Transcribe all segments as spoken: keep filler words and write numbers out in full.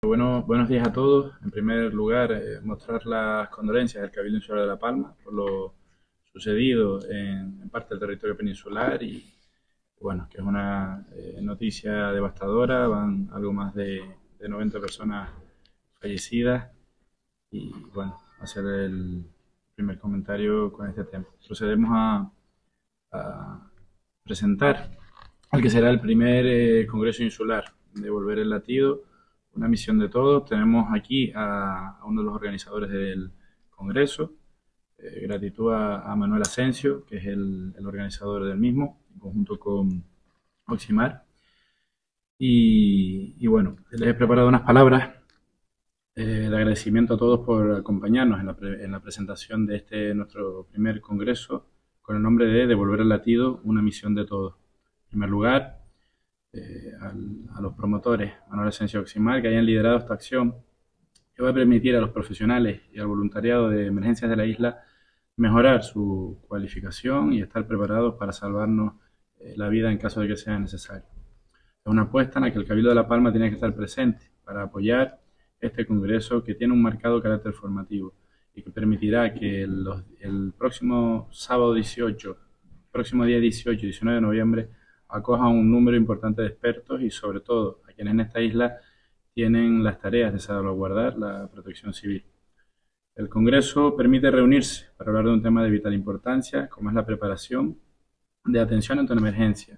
Bueno, buenos días a todos. En primer lugar, eh, mostrar las condolencias del Cabildo Insular de La Palma por lo sucedido en, en parte del territorio peninsular y bueno, que es una eh, noticia devastadora. Van algo más de, de noventa personas fallecidas y bueno, hacer el primer comentario con este tema. Procedemos a, a presentar al que será el primer eh, Congreso Insular de Volver el Latido, una misión de todos. Tenemos aquí a, a uno de los organizadores del Congreso. Eh, gratitud a, a Manuel Asensio, que es el, el organizador del mismo, en conjunto con Oximar. Y, y bueno, les he preparado unas palabras eh, de agradecimiento a todos por acompañarnos en la, pre, en la presentación de este nuestro primer Congreso con el nombre de Devolver el Latido, una misión de todos. En primer lugar, eh, al, a los promotores, Manuel Asensio y Oximar, que hayan liderado esta acción que va a permitir a los profesionales y al voluntariado de emergencias de la isla mejorar su cualificación y estar preparados para salvarnos eh, la vida en caso de que sea necesario. Es una apuesta en la que el Cabildo de La Palma tiene que estar presente para apoyar este congreso que tiene un marcado carácter formativo y que permitirá que los, el próximo sábado dieciocho, próximo día dieciocho y diecinueve de noviembre acoja un número importante de expertos y sobre todo a quienes en esta isla tienen las tareas de salvaguardar la protección civil. El Congreso permite reunirse para hablar de un tema de vital importancia, como es la preparación de atención ante una emergencia.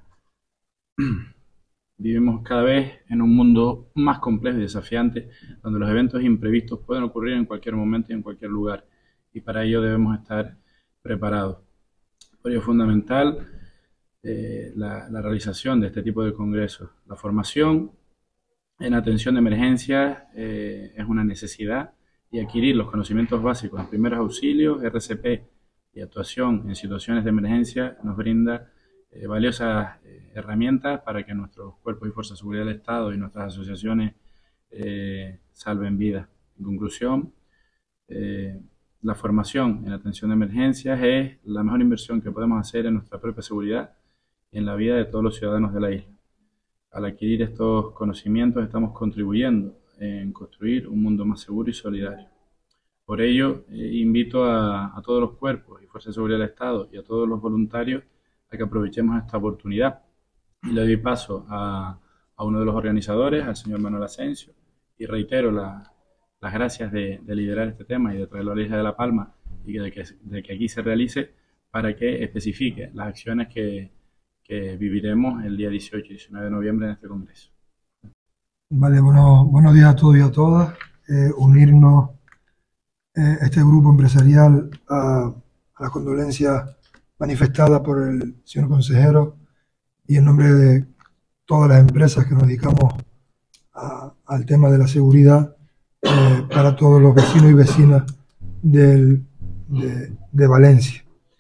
Vivimos cada vez en un mundo más complejo y desafiante, donde los eventos imprevistos pueden ocurrir en cualquier momento y en cualquier lugar, y para ello debemos estar preparados. Por ello es fundamental eh, la, la realización de este tipo de congresos. La formación en atención de emergencias eh, es una necesidad y adquirir los conocimientos básicos en primeros auxilios, R C P y actuación en situaciones de emergencia nos brinda eh, valiosas eh, herramientas para que nuestros cuerpos y fuerzas de seguridad del Estado y nuestras asociaciones eh, salven vidas. En conclusión, eh, la formación en atención de emergencias es la mejor inversión que podemos hacer en nuestra propia seguridad y en la vida de todos los ciudadanos de la isla. Al adquirir estos conocimientos estamos contribuyendo en construir un mundo más seguro y solidario. Por ello, eh, invito a, a todos los cuerpos y fuerzas de seguridad del Estado y a todos los voluntarios a que aprovechemos esta oportunidad. Y le doy paso a, a uno de los organizadores, al señor Manuel Asensio, y reitero la, las gracias de, de liderar este tema y de traerlo a la isla de La Palma y de que, de que aquí se realice para que especifique las acciones que que viviremos el día dieciocho y diecinueve de noviembre en este congreso. Vale, bueno, buenos días a todos y a todas. Eh, unirnos eh, este grupo empresarial a, a las condolencias manifestadas por el señor consejero y en nombre de todas las empresas que nos dedicamos a, al tema de la seguridad eh, para todos los vecinos y vecinas del, de, de Valencia.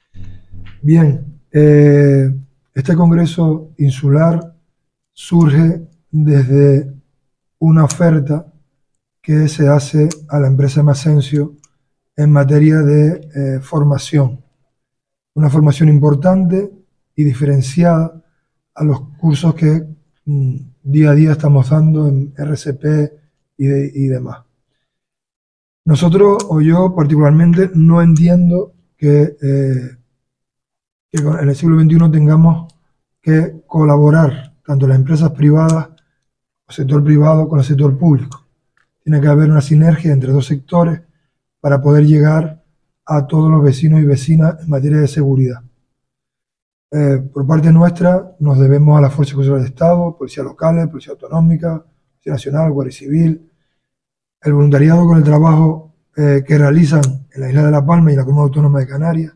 Bien, eh, este Congreso Insular surge desde una oferta que se hace a la empresa Asensio en materia de eh, formación. Una formación importante y diferenciada a los cursos que mm, día a día estamos dando en R C P y, de, y demás. Nosotros, o yo particularmente, no entiendo que... Eh, que en el siglo veintiuno tengamos que colaborar tanto las empresas privadas, el sector privado, con el sector público. Tiene que haber una sinergia entre dos sectores para poder llegar a todos los vecinos y vecinas en materia de seguridad. Eh, por parte nuestra nos debemos a las fuerzas y cuerpos del Estado, policía locales, policía autonómica, policía nacional, guardia civil, el voluntariado con el trabajo eh, que realizan en la isla de La Palma y en la Comunidad Autónoma de Canarias.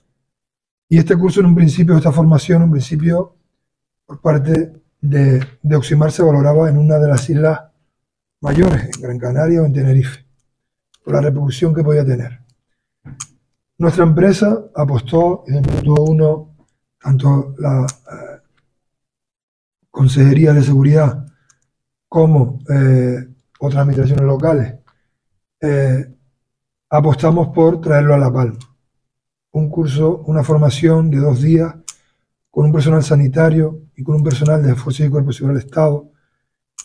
Y este curso, en un principio, esta formación, en un principio, por parte de, de Oximar, se valoraba en una de las islas mayores, en Gran Canaria o en Tenerife, por la repercusión que podía tener. Nuestra empresa apostó, desde el minuto uno, tanto la eh, Consejería de Seguridad como eh, otras administraciones locales, eh, apostamos por traerlo a La Palma. Un curso, una formación de dos días con un personal sanitario y con un personal de Fuerzas y Cuerpos de Seguridad del Estado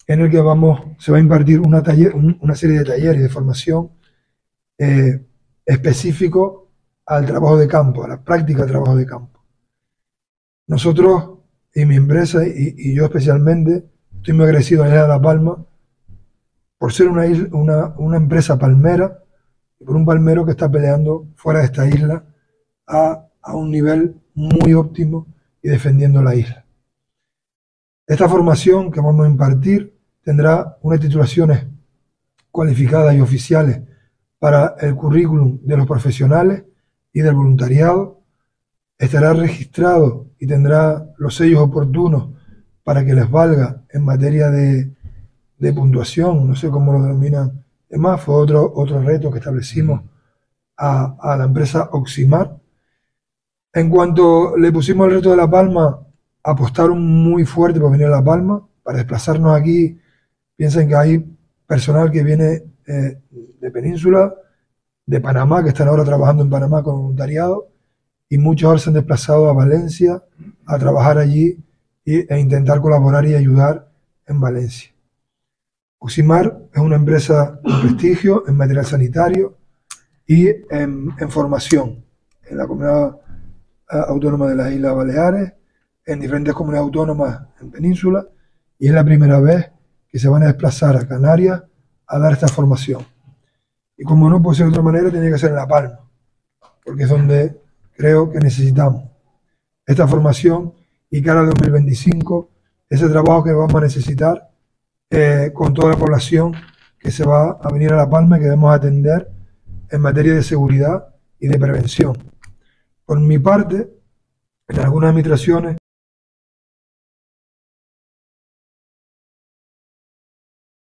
en el que vamos, se va a impartir una, taller, una serie de talleres de formación eh, específicos al trabajo de campo, a la práctica del trabajo de campo. Nosotros y mi empresa, y, y yo especialmente, estoy muy agradecido a la isla de La Palma por ser una, isla, una, una empresa palmera y por un palmero que está peleando fuera de esta isla a, a un nivel muy óptimo y defendiendo la isla. Esta formación que vamos a impartir tendrá unas titulaciones cualificadas y oficiales para el currículum de los profesionales y del voluntariado. Estará registrado y tendrá los sellos oportunos para que les valga en materia de, de puntuación, no sé cómo lo denominan. Además, fue otro, otro reto que establecimos a, a la empresa Oximar. En cuanto le pusimos el reto de La Palma, apostaron muy fuerte por venir a La Palma. Para desplazarnos aquí, piensen que hay personal que viene eh, de Península, de Panamá, que están ahora trabajando en Panamá con voluntariado, y muchos ahora se han desplazado a Valencia a trabajar allí y, e intentar colaborar y ayudar en Valencia. Oximar es una empresa de prestigio en material sanitario y en, en formación en la comunidad autónoma de las Islas Baleares, en diferentes comunidades autónomas en Península, y es la primera vez que se van a desplazar a Canarias a dar esta formación. Y como no puede ser de otra manera, tiene que ser en La Palma, porque es donde creo que necesitamos esta formación y cara al dos mil veinticinco, ese trabajo que vamos a necesitar eh, con toda la población que se va a venir a La Palma y que debemos atender en materia de seguridad y de prevención. Por mi parte, en algunas administraciones